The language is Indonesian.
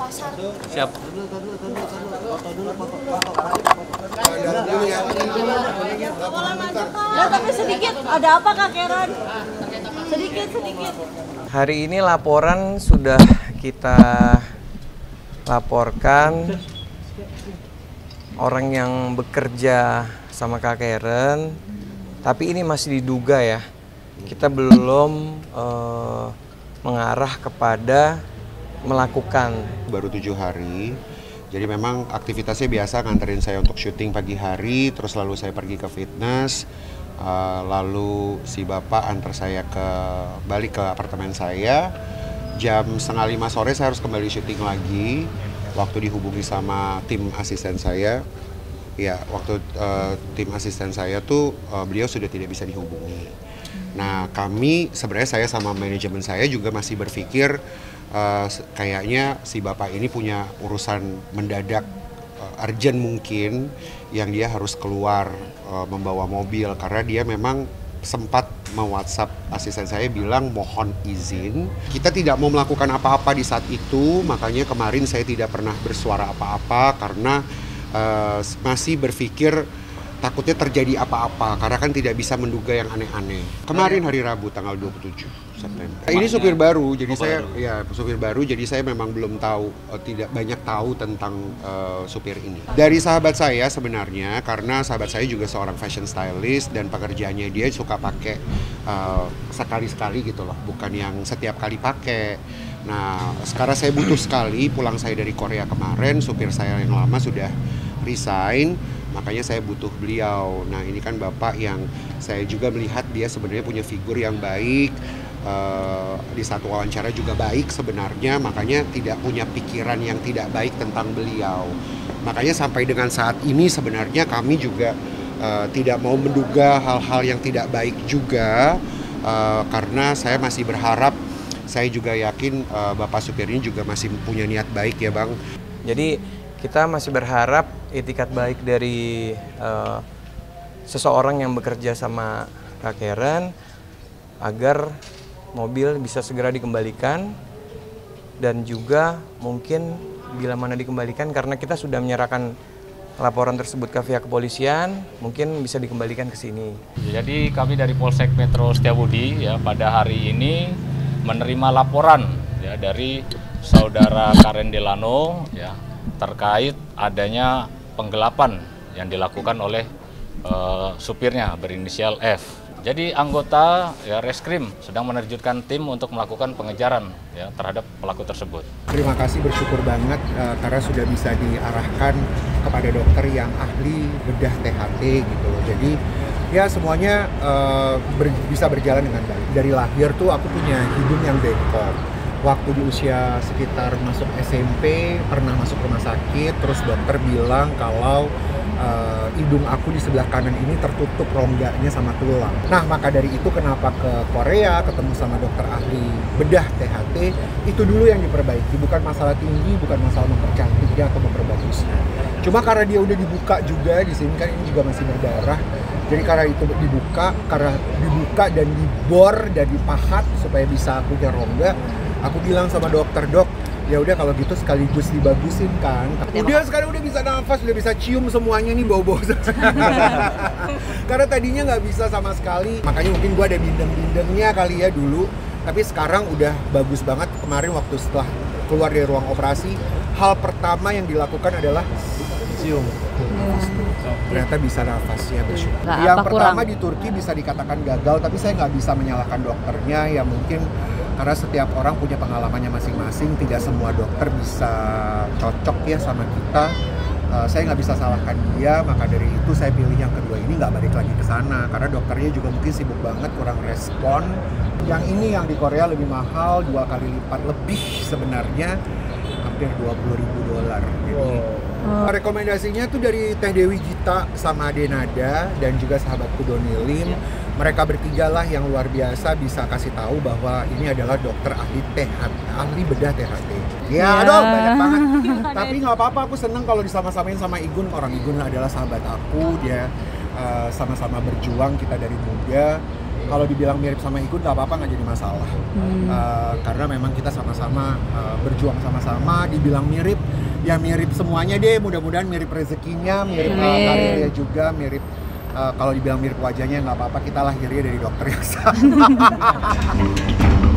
pasar. Siap. Ya, tapi sedikit. Ada apa Kak Karen? Sedikit. Hari ini laporan sudah kita laporkan orang yang bekerja sama Kak Karen, tapi ini masih diduga ya. Kita belum mengarah kepada melakukan. Baru 7 hari, jadi memang aktivitasnya biasa nganterin saya untuk syuting pagi hari, terus lalu saya pergi ke fitness, lalu si bapak antar saya balik ke apartemen saya. Jam 4:30 sore saya harus kembali syuting lagi. Waktu dihubungi sama tim asisten saya, ya waktu tim asisten saya tuh beliau sudah tidak bisa dihubungi. Nah sebenarnya saya sama manajemen saya juga masih berpikir kayaknya si bapak ini punya urusan mendadak urgent mungkin yang dia harus keluar membawa mobil, karena dia memang sempat me-WhatsApp asisten saya bilang mohon izin. Kita tidak mau melakukan apa-apa di saat itu, makanya kemarin saya tidak pernah bersuara apa-apa karena masih berpikir takutnya terjadi apa-apa, karena kan tidak bisa menduga yang aneh-aneh. Kemarin hari Rabu tanggal 27 September. Ini supir baru, jadi supir baru, jadi saya memang belum tahu, tidak banyak tahu tentang supir ini. Dari sahabat saya sebenarnya, karena sahabat saya juga seorang fashion stylist dan pekerjaannya dia suka pakai sekali-sekali gitu loh, bukan yang setiap kali pakai. Nah, sekarang saya butuh sekali, pulang saya dari Korea kemarin, supir saya yang lama sudah resign, makanya saya butuh beliau. Nah, ini kan bapak yang saya juga melihat dia sebenarnya punya figur yang baik, di satu wawancara juga baik sebenarnya, makanya tidak punya pikiran yang tidak baik tentang beliau. Makanya sampai dengan saat ini sebenarnya kami juga tidak mau menduga hal-hal yang tidak baik juga, karena saya masih berharap, saya juga yakin bapak supir ini juga masih punya niat baik ya Bang. Jadi kita masih berharap itikat baik dari seseorang yang bekerja sama Kak Karen agar mobil bisa segera dikembalikan, dan juga mungkin bila mana dikembalikan, karena kita sudah menyerahkan laporan tersebut ke pihak kepolisian, mungkin bisa dikembalikan ke sini. Jadi kami dari Polsek Metro Setiabudi ya pada hari ini menerima laporan ya dari saudara Karen Delano ya terkait adanya penggelapan yang dilakukan oleh supirnya berinisial F. Jadi anggota ya Reskrim sedang menerjunkan tim untuk melakukan pengejaran ya terhadap pelaku tersebut. Terima kasih, bersyukur banget karena sudah bisa diarahkan kepada dokter yang ahli bedah THT gitu loh. Jadi ya semuanya bisa berjalan dengan baik. Dari lahir tuh aku punya hidung yang bengkok. Waktu di usia sekitar masuk SMP pernah masuk rumah sakit, terus dokter bilang kalau hidung aku di sebelah kanan ini tertutup rongganya sama tulang. Nah, maka dari itu kenapa ke Korea ketemu sama dokter ahli bedah THT, itu dulu yang diperbaiki, bukan masalah tinggi, bukan masalah mempercantiknya atau memperbagusnya. Cuma karena dia udah dibuka juga di sini kan, ini juga masih berdarah. Jadi karena itu dibuka dan dibor dan dipahat supaya bisa aku punya rongga. Aku bilang sama dokter, "Dok, ya udah kalau gitu sekaligus dibagusin kan." Udah sekarang udah bisa nafas, udah bisa cium semuanya nih, bau-bau. Karena tadinya nggak bisa sama sekali. Makanya mungkin gua ada bindeng-bindengnya kali ya dulu. Tapi sekarang udah bagus banget. Kemarin waktu setelah keluar dari ruang operasi, hal pertama yang dilakukan adalah cium. Ternyata bisa nafasnya, bersyukur. Yang pertama di Turki bisa dikatakan gagal, tapi saya nggak bisa menyalahkan dokternya. Ya mungkin karena setiap orang punya pengalamannya masing-masing, tidak semua dokter bisa cocok ya sama kita. Saya nggak bisa salahkan dia, maka dari itu saya pilih yang kedua ini, nggak balik lagi ke sana karena dokternya juga mungkin sibuk banget, kurang respon. Yang ini yang di Korea lebih mahal, 2 kali lipat lebih sebenarnya, hampir $20.000. Jadi rekomendasinya tuh dari Teh Dewi Gita sama Denada dan juga sahabatku Doni Lim. Mereka bertiga lah yang luar biasa bisa kasih tahu bahwa ini adalah dokter ahli ahli bedah THT. Ya, aduh banyak banget. Tapi nggak apa-apa, aku seneng kalau disama-samain sama Igun. Orang Igun adalah sahabat aku, dia sama-sama berjuang kita dari muda. Kalau dibilang mirip sama Igun nggak apa-apa, nggak jadi masalah. Karena memang kita sama-sama berjuang sama-sama. Dibilang mirip, ya mirip semuanya deh. Mudah-mudahan mirip rezekinya, mirip karirnya juga, mirip. Kalau dibilang mirip wajahnya nggak apa-apa, kita lahirnya dari dokter yang sama.